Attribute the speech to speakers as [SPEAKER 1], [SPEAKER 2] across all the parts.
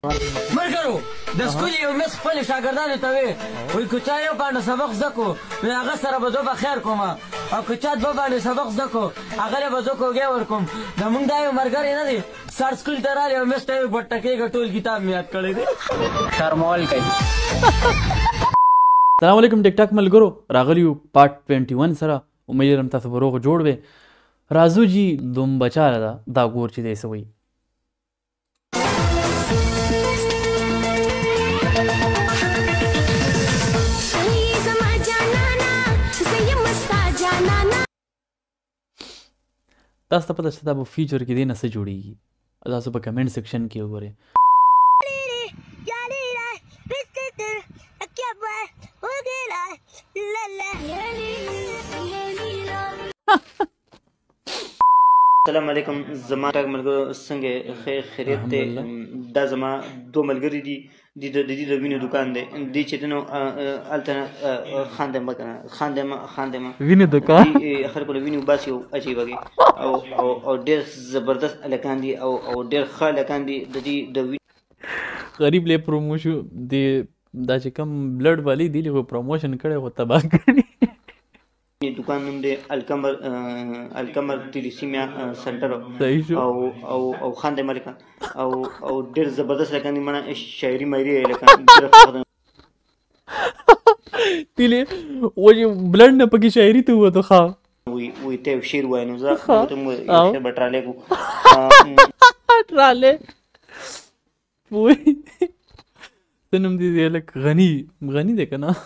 [SPEAKER 1] مرګرو د سکول یو مس خپل شاګردانو ته وی که چا یو باندې سبق زده کو نو هغه سره به زه به خیر کوم او که چا دوه باندې سبق زده کو هغه له به زه کوګی ورکوم زمونږ دا یو ملګری نه دی سر سکول ته راغلی او مس ته یې بټکې ټول کتاب مې یاد کړی دی شرمول کوي.
[SPEAKER 2] السلام علیکم ټیک ټاک ملګرو، راغلیو پارت 21 سره. امید لرم تاسو به روغ جوړ وئ. راځو جي دوم بچاله ده دا ګور چې دی څه وایي. تاسو ته پته شته دا به فیچر کې دی نه څه جوړېږي، تاسو په کمنټ سیکشن کې وګورئ.
[SPEAKER 3] السلام علیکم زما ټاک ملګرو، څنګه خیریت دی؟ دا زما دو ملګري دي، د دې د وینو دکان دی. دی چې دی نو هلته خاندم
[SPEAKER 2] وینو دکان
[SPEAKER 3] خلکو له وینو باسي او اچوي وږي او ډېر زبردست هلکان دي او ډېر ښه هلکان دي. د دې د
[SPEAKER 2] غریب له پروموشن دی دا چې کوم بلډ والی دی له پروموشن کړی خو تباه کړی.
[SPEAKER 3] دکان نوم دی القمر تلیسیمیا سنټر او خان دی ملکه او ډېر زبردست لکان دي. مړه شاعري مایري لکان
[SPEAKER 2] تیلې و چې بلډ نه پکې شاعري ته ووتو ښه
[SPEAKER 3] وی ته یو شعر وایي نو زه ورته یو شعر به ټرالی کړو.
[SPEAKER 2] ټرالی وایي څه نوم دی هلک؟ غني دی که نه؟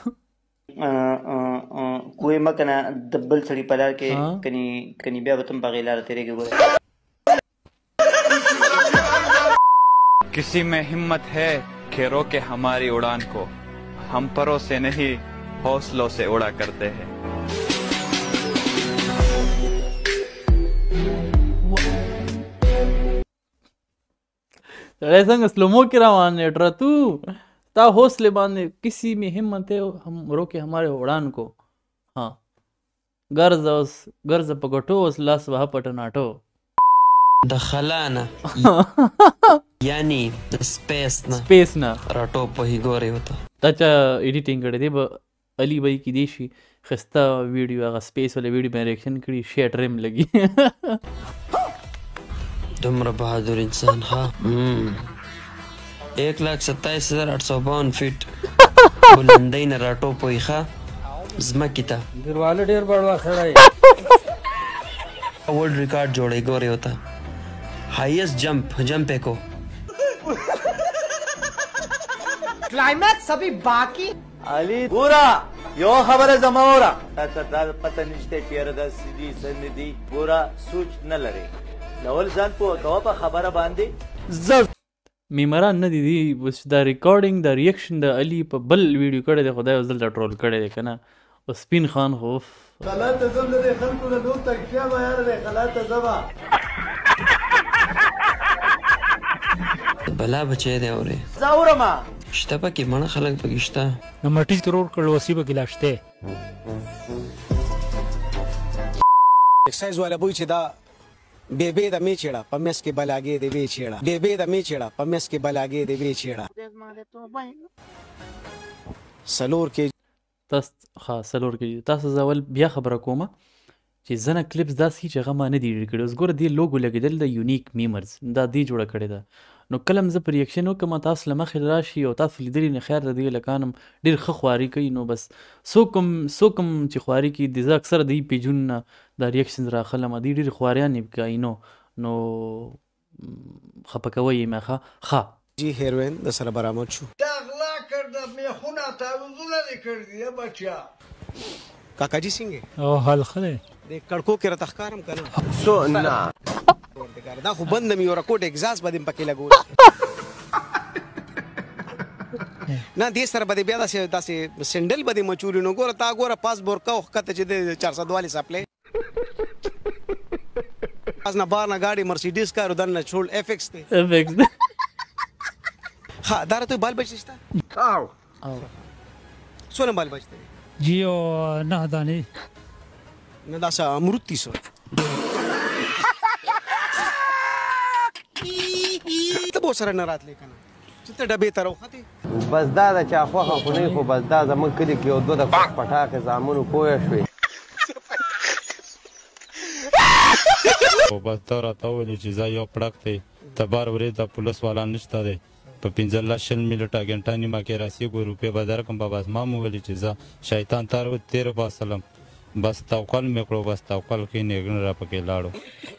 [SPEAKER 3] کوی مه کنه د بل سړي په لار کې کني بیا به تم په هغې لاره تېرېږې. ګوره
[SPEAKER 4] किसी में हिम्मत है कि रोके हमारी उड़ान को, हम परों से नहीं हौसलों से उड़ा करते हैं.
[SPEAKER 2] سړی څنګه سلومو کې روان دی ټرتو تا حوصلے باندې کسی میں ہمت ہے ہم روکے ہمارے اڑان کو. ہاں گرز پکٹو اس لاس وها پټناټو
[SPEAKER 5] د خلانه یعنی د سپیس نه راټو په هیګوري وته
[SPEAKER 2] دا چې ایډیټینګ کړی دی به علي بھائی کی دیشي خسته ویډیو هغه سپیس ولې ویډیو باندې ریاکشن کړي شیټ ریم لګي.
[SPEAKER 5] دومره بهادر انسان ها 1,27,852 فیټ بلندۍ نه راټو پویخه ځمکې ته
[SPEAKER 1] درواله ډېر بړوا سړی
[SPEAKER 5] ورلډ ریکارډ جوړی ګورې وته هایست جمپ کو
[SPEAKER 1] کلایمکس ابھی باقی.
[SPEAKER 6] علی ګوره یو خبره زما اوره تا دا پته نشته چېرې دا سدي څه نه دي. ګوره سوچ نه لرې لول ځان پوه کوه په خبره باندې.
[SPEAKER 2] میمران نه دي دی اوس دا ریکارډینګ دا ریاکشن د علي په بل ویډیو کړی دی، خدای اوس دلته ټرول کړی دی که نه. او سپین خان خو
[SPEAKER 6] خلاته ځم نه دی خلکو له نور تکشیا به یاره دی خلاته ځمه
[SPEAKER 5] بلا بچی دی اورې
[SPEAKER 6] زه اورمه
[SPEAKER 5] شته پکې مړه خلک پکې شته
[SPEAKER 7] نو مټي ترور کړل وسی به ګلا شته
[SPEAKER 8] एक्सरसाइज वाला बोई छेदा बेबे द मे छेड़ा पमेस के बलागे दे बे छेड़ा बेबे द मे छेड़ा पमेस के बलागे दे बे छेड़ा سلور کې
[SPEAKER 2] سلور کې تاسو زول بیا خبره کومه چې زنه کلیپس داسې چې هغه ما نه دي ایډیټ کړي. اوس ګوره دې لوګو لګېدل د یونیک میمرز دا دې جوړه کړې ده. نو کله هم زه په ریاکشن وکړم تاسو له مخې راشي او تاسو لیدلي نه خیر د دې هلکان هم ډېر ښه خواري کوي. نو بس څوک هم چې خواري کوي د زه اکثره د دې پیجونو نه دا ریاکشنز راخلم دوی ډېرې خواريانې کوي. نو خفه کوئ یې مې ښه
[SPEAKER 8] جی هیروین د سره برآمد شو
[SPEAKER 6] دا غلا کرده میخونه تعویضونه دې کړي یا بچیا
[SPEAKER 8] کاکا جی څنګه
[SPEAKER 7] او حال خله
[SPEAKER 8] د کړکو کې راته ښکارم کنه
[SPEAKER 6] سو نه
[SPEAKER 8] دا خو بند مې ور کوټ اگزاس باندې پکې لګول نه دې سره باندې بیا داسې سندل باندې مچولې نو ګوره تا ګوره پاس بورکا وخت چې د 442 سپلې از نه بار نه گاڑی مرسیډیز کارو دنه چول اف ایکس ته ها داره تو بال بچشتا او سونه بال بچته
[SPEAKER 7] جیو نه دانی
[SPEAKER 8] نه داسه امرود تیسو ته به سره نه راتلی کنه ته ډبې ته راوختې
[SPEAKER 9] بس دا د چا خوښه خو نه خو بس دا زمونږ کلي کې یو دوه د پټاکې زامنو پوه شوې
[SPEAKER 10] او بس ته راته وویلې چې ځه یو پړک دی ته بار ورېږده پولیس والا نشته دی په 15-20 منټه ګنټه نیمه کې راسېږو روپۍ به درکړم به بس ما مو ویلې چې زه شیطان تار تېر باسلم بس توکل مې کړو بس توکل کې نیږن را پکې لاړو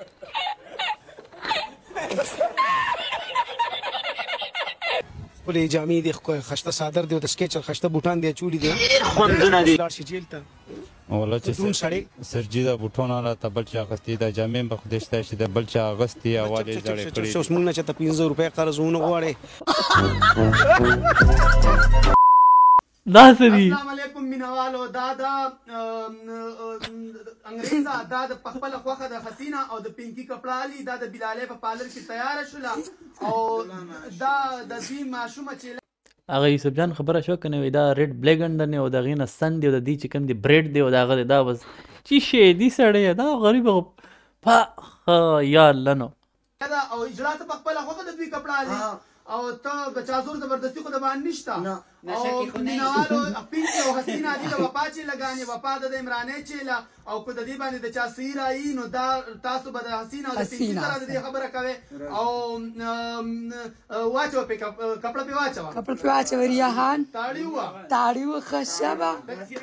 [SPEAKER 8] خپلې جامې دي خشته صادر دی او د سکیچر خشته بوټان دی چوړي دی
[SPEAKER 3] خوندونه دي
[SPEAKER 8] لاړ شي جیل ته
[SPEAKER 10] ولا چې سرجي دا بوټونه راته بل چا اخیستي دا جامې به خدای شته چې د بل چا اغوستي حوالې زړې کړي
[SPEAKER 8] اوس موږ نه چېرته 15 روپۍ قرض ونه غواړې
[SPEAKER 2] دا څه دي
[SPEAKER 11] السلام علیکم مینوالو دا د انګریزا دا د خپله خوښه د حسینه او د پینکي کپړه علي دا د بلالۍ په پالر کې تیاره شوله او دا د دوی ماشومه چې
[SPEAKER 2] هغه یوسف جان خبره شوه که نه وي دا ریډ بلیګنډ دی او د هغې نه سن دی او د دې چې کوم دی بریډ دی او د هغه دی دا بس چې شی دي سړی دا غریب یا الله نو
[SPEAKER 11] او اجرا ته په خپله خوښه د دوی کپړه علي او ته بچا زور زبردستی خو د باندې نشته او مینوالو پینکي او حسینه دي د وفا چې لګانې وفا د عمرانۍ چیله او که د دې باندې د چا صحیح رایي نو دا تاسو به د حسینه او د پینکي سره د دې خبره کوئ او واچوه پې کپړه پې واچوه
[SPEAKER 12] کپړه پې واچوه ریحان
[SPEAKER 11] تاړي وه
[SPEAKER 12] تاړي وه ښه شبه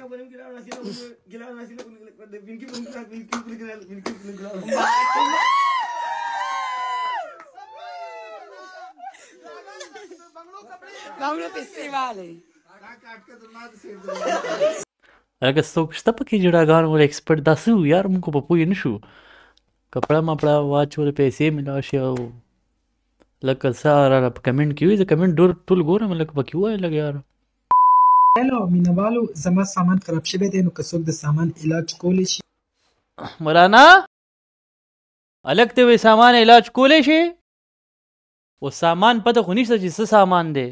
[SPEAKER 2] هغه څوک شته پکې جړاګان ول ایکسپرټ دا څه یار موږ په پوه نه شو کپړه مپړه واچول پیسې ملا شي او لکه ساره په کمنټ کې وي زه کمنټ ټول ګورم لکه پکې وایي لږ یار
[SPEAKER 13] هلو مینوالو زما سامان خراب شوی دی نو که څوک د سامان علاج کولی شي
[SPEAKER 2] مولانا الګ ته وي سامان علاج کولی شي او سامان پته خو نشته چې څه سامان دی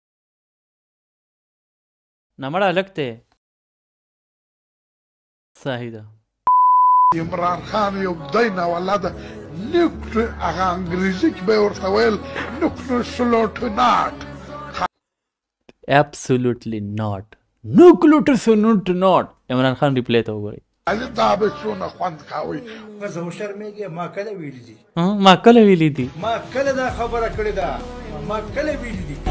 [SPEAKER 2] نه مړه الګ ته صحیح ده
[SPEAKER 14] عمران خان یو خدای ناولاده هغه انګریزي کې به ورته ویل نوکلوسلوټناټ
[SPEAKER 2] absolutely not nucleotisanut عمران خان ریپلی ته وګورئ
[SPEAKER 14] دا به څونه خوند کوي
[SPEAKER 6] زه شرمېږم ما کله ویلي دي
[SPEAKER 2] ما کله ویلي دي
[SPEAKER 6] ما کله دا خبره کړې ده ما کله ویلي دي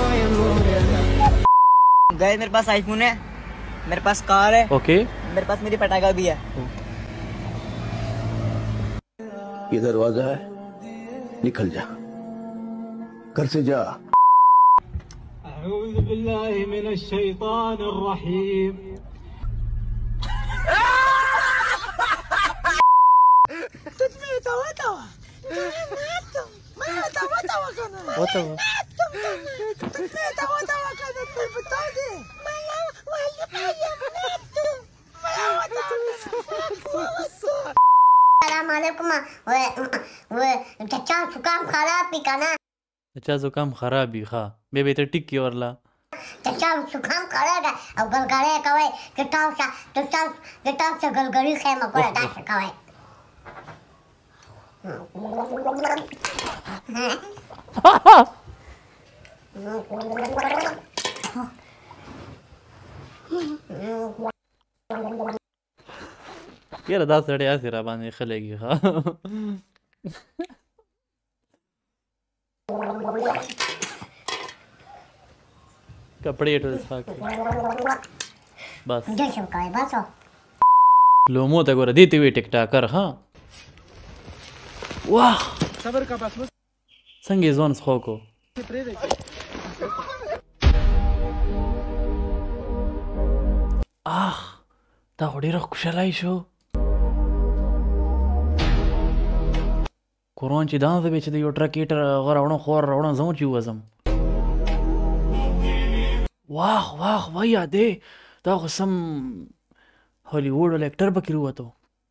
[SPEAKER 15] गाइस मेरे पास आईफोन है मेरे पास कार है
[SPEAKER 2] ओके
[SPEAKER 15] मेरे पास मेरी पटाखा भी है
[SPEAKER 16] ये दरवाजा है निकल जा घर से जा
[SPEAKER 17] أعوذ بالله من الشيطان الرحيم
[SPEAKER 18] چچا زکام خراب بھی کنا
[SPEAKER 2] چچا زکام خراب بھی ښه بیا به ته ټیک کې ورله
[SPEAKER 18] چچا زکام خراب ده او ګلګړی کوئ که تاسو ګلګړي خیمه کوله داسې کوئ
[SPEAKER 2] یاره دا سړی هسې را باندې ښه لګي ښه کپڑے ټول صاف بس لومو ته ګوره دې ته وی ټیک ټاکر ها واه
[SPEAKER 8] صبر کا بس
[SPEAKER 2] څنګه یې ځوان څخه کو دا خو ډېره خوشحالي شو قرآن چې دان زه به چې د یو ټرکېټر هغه راوړم خور راوړم زه چې ووځم واه واه وای یادې دا خو سم هالیووډ والا اکټر پکې ووتو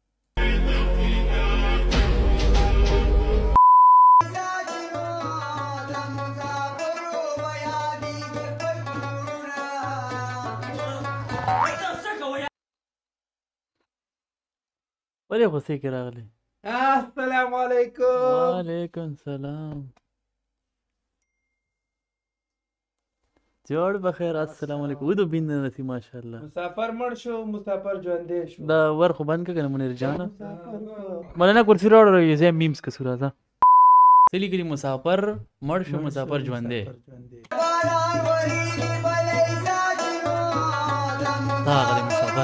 [SPEAKER 2] ولې غوسې کې راغلی
[SPEAKER 6] السلام علیکم
[SPEAKER 2] وعلیکم السلام جوړ بخیر السلام علیکم ودو بین نسی ماشاءالله
[SPEAKER 19] مسافر مړ شو مسافر ژوندې شو
[SPEAKER 2] دا ور خو بند کنه منیر جانا مولانا کرسی راوړو زه میمز کسورا ده سلی کړي مسافر مړ شو مسافر ژوندې دا غلی مسافر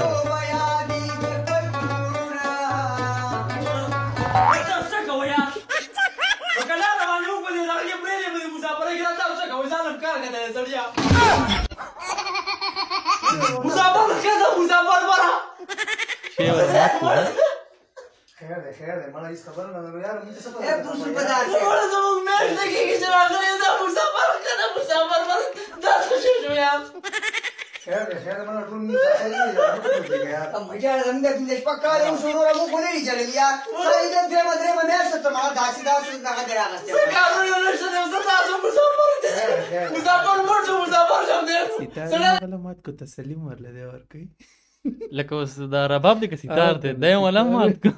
[SPEAKER 11] مسافر کده مسافر برا
[SPEAKER 2] شی ورات
[SPEAKER 11] خیر ده مړه هیڅ خبر نه لرو یار موږ څه په 200 په دار څه ولا زموږ مېش دغه کې چې راغلی دا مسافر کده مسافر برا دا څه شو یار خیر ده مړه ټول نه ځای یار مجا زموږ د شپکاله شروع را مو خولې چلې یار سړی دې درې مېش ته ما داسې دغه دراغسته څه کارونه نشته زه تاسو مسافر مړ شو مسافر شم دې
[SPEAKER 19] ستاره علامات کو تسلیم ورله دی ورکي
[SPEAKER 2] لکه اوس دا رباب دی که سیتار دی دا یو علامات کو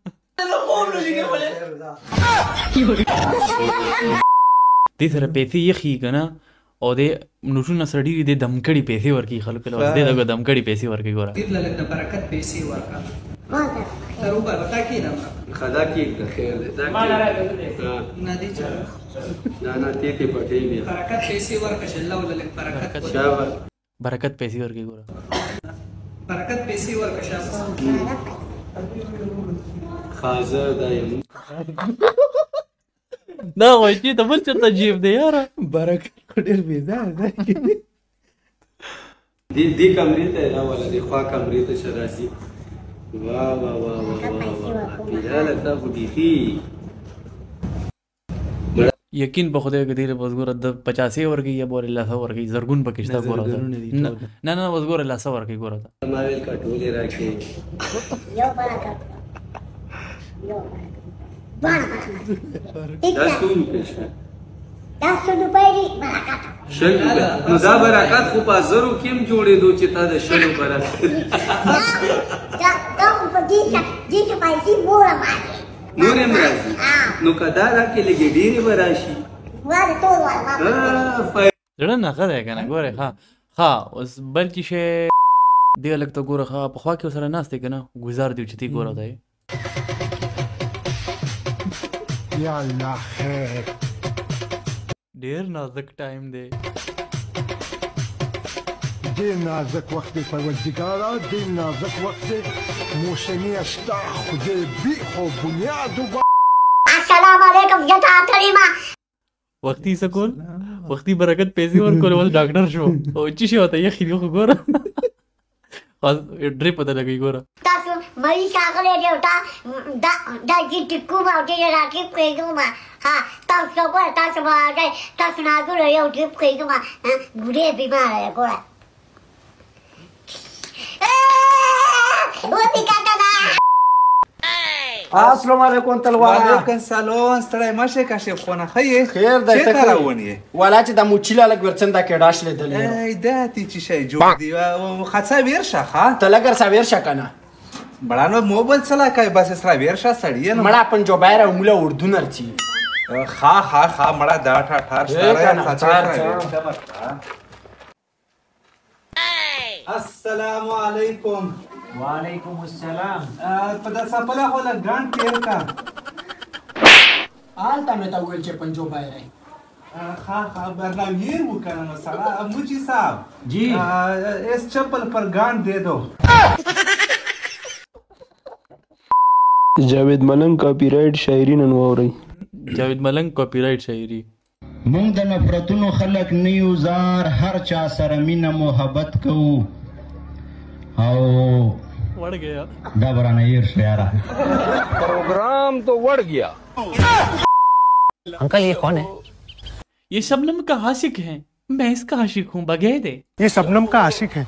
[SPEAKER 2] دې سره پیسې یخي کنه او دې نوټونه سره ډېرې دې دمکړې پیسې ورکوي خلکو له دې دغه دمکړې پیسې ورکوي ګوره
[SPEAKER 12] د برکت پیسې ورکړه تروبه وتا کېنه
[SPEAKER 9] خدا کېږ د خیر دی
[SPEAKER 12] نه دی چا
[SPEAKER 9] نه تیتې پټې بیا
[SPEAKER 12] برکت پیسې ورکړه چې الله ولله برکت
[SPEAKER 2] برکت پیسې ورکوي ګوره
[SPEAKER 12] برکت پیسې ورکړه شابه
[SPEAKER 9] خازه دا یم
[SPEAKER 2] دا خو چې ته بل چېرته جیب دی یاره
[SPEAKER 19] برکت خو ډېر بې ځایه ځای کې
[SPEAKER 9] دې کمرې ته یې راوله دې خوا کمرې ته چې راسي واه واه واه واه واه بلاله تا خو بیخي
[SPEAKER 2] یقین په خدای کې دی بس ګوره د 50 ورکوي یا بورې لاسه ورکوي زرګون پکې شته ګوره نه بس ګوره لاسه ورکوي ګوره
[SPEAKER 9] ما ویل کټولې راکړې
[SPEAKER 18] یو برکت
[SPEAKER 9] دا څو روپۍ شوه
[SPEAKER 18] دا 100 روپۍ دي برکت
[SPEAKER 9] شل روپۍ نو دا برکت خو په 1000 کې هم جوړېدو چې تا د شلو برکت
[SPEAKER 18] دا خو په دې کې پیسې مور ماته
[SPEAKER 9] نور هم راځي نو که دا راکړې لږې ډېرې به راشي
[SPEAKER 2] زړه نه ښه دی که نه ګورې ښه اوس بل چې شی دې هلک ته ګوره ښه پخوا کې ورسره ناست دی که نه ګزار دی چې تی ګوره دی
[SPEAKER 14] یا الله خیر
[SPEAKER 2] ډېر نازک ټایم دی
[SPEAKER 14] ډېر نازک وخت دی پروردګاره ډېر نازک وخت دی موسمي شته خدای بیخ او بنیاد
[SPEAKER 18] السلام علیکم جتا کریمه
[SPEAKER 2] وختي څه کول وختي برکت پیسې ورکول ول ډاکټر شو او چې شي وته یخي دی خو ګوره ډریپ ته لګي ګوره
[SPEAKER 18] تاسو مې څنګه دی وتا دا چې کومه او چې راکې کومه ها تاسو ګوره تاسو باندې تاسو نه ګوره یو ټریپ کومه ګوره بیمار دی ګوره
[SPEAKER 8] السلام علیکم تلوار
[SPEAKER 19] وعلیکم سلام ستړی مشه کاشف خونه خیر
[SPEAKER 8] خیر ده
[SPEAKER 19] چه کارونی
[SPEAKER 8] ولا چې د موچیلا لګ ورڅنده کې ډاش لیدل
[SPEAKER 19] ای دا تی چې شي جوړ دی او خاصه ورشه ها
[SPEAKER 8] تلګر سا ورشه کنه
[SPEAKER 19] بڑانو موبایل چلا کای بس سره ورشه سړی نه
[SPEAKER 8] مړه پن جو بایر مولا اردو نرچی
[SPEAKER 19] خا مړه دا ټاټ السلام علیکم
[SPEAKER 11] وعلیکم السلام
[SPEAKER 19] په داسه په لا ولا ګران پیر کا
[SPEAKER 8] آل تمه تا ویل چې پنجو بایر
[SPEAKER 19] خا برنامیر وکنه نو سلام مجھے صاحب
[SPEAKER 8] جی
[SPEAKER 19] اس چپل پر گان دے دو
[SPEAKER 9] جاوید ملنګ کاپی رائټ شاعری نن ووري
[SPEAKER 2] جاوید ملنګ کاپی رائټ شاعری
[SPEAKER 20] مونږ د نفرتونو خلق نیو زار هر چا سره مینه محبت کوو او
[SPEAKER 2] وڑ گیا
[SPEAKER 20] دا برانا ير شیارا
[SPEAKER 9] پروگرام تو وڑ گیا
[SPEAKER 2] अंकल ये कौन है ये शबनम का आशिक है मैं इसका आशिक हूँ बगे दे
[SPEAKER 14] ये शबनम का आशिक है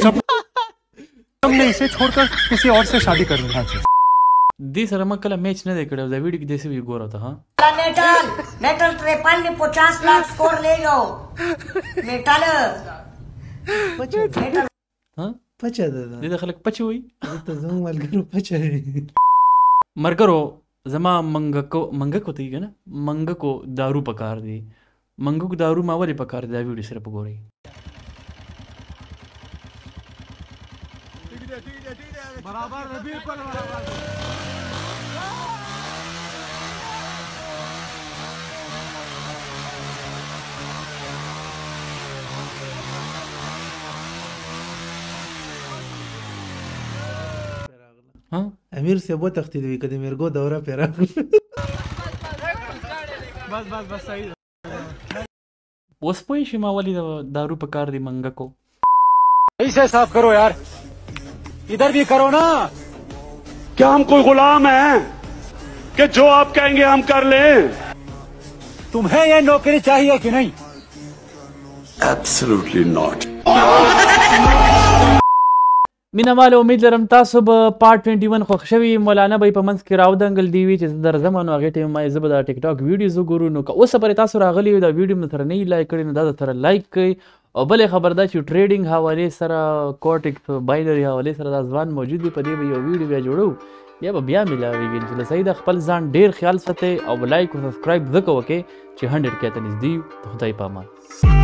[SPEAKER 14] हमने इसे छोड़कर किसी और से शादी कर ली
[SPEAKER 2] दी सर कल मैच न देखा वीडियो की जैसे भी गोरा था हाँ
[SPEAKER 18] मेटल ट्रेपल ने 50 लाख स्कोर ले जाओ मेटल
[SPEAKER 2] हाँ
[SPEAKER 19] پچا ده
[SPEAKER 2] دې خلک پچي وي
[SPEAKER 19] ته زموږ ملګرو پچا
[SPEAKER 2] مرګرو زما منګکو ته کنه منګکو دارو پکار دی منګکو دارو ما ولې پکار دی دا ویډیو سره وګورئ
[SPEAKER 11] برابر دی بالکل برابر دی
[SPEAKER 21] امیر صاحب وتښتېد وي که د میرګو دوره پرې راغله
[SPEAKER 11] بس صحیح ده
[SPEAKER 2] اوس پوه شي ما ولې د دارو په کار دی منګکو
[SPEAKER 17] ऐसे साफ करो यार इधर भी करो ना
[SPEAKER 22] क्या हम कोई गुलाम हैं कि जो आप कहेंगे हम कर लें
[SPEAKER 17] तुम्हें ये नौकरी चाहिए कि नहीं
[SPEAKER 22] Absolutely not.
[SPEAKER 2] مینهوالو امید لرم تاسو به پارت 21 خوښ شوي مولانا به یې په منځ کې راودنګل دی وي چې زه درځم نو هغې ټایم زه به د ټیک ټاک ویډیوز وګورو نو که اوسه پرې تاسو راغلي یو دا ویډیو مې سره نه وي لایک کړی نو دا سره لایک کړئ او بلې خبر دا چې ټریډینګ حوالې سره کورټکس باینري حوالې سره دا ځوان موجود دی په دې به یو ویډیو بیا جوړو بیا ملاویږي انشاءالله صحیح ده خپل ځان ډېر خیال ساتئ او لایک او سبسکرایب ځکه وکړئ چې 100 کې ته نږدې یو د خدای په امان